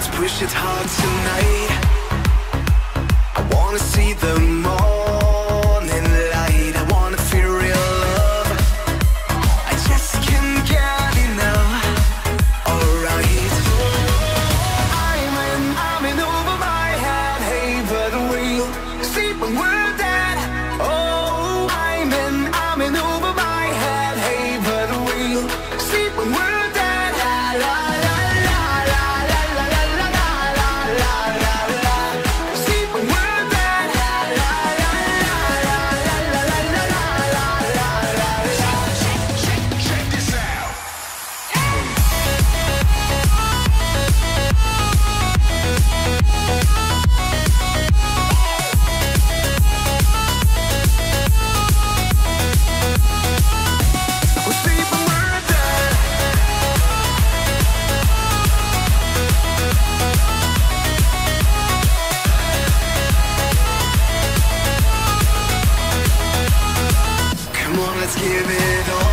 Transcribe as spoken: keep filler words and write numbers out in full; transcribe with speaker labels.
Speaker 1: Let's push it hard tonight. I wanna see the morning light. I wanna feel real love. I just can't get enough. Alright. I'm in, I'm in over my head. Hey, but we'll sleep when we're dead. Oh, I'm in, I'm in over my head. Hey, but we'll sleep when we're dead. La la la la la la la la la la la la la. Sleep when we're dead. La la la la la la la la la la la la. Check, check, check this out. We'll sleep when we're dead. Come on, let's give it all.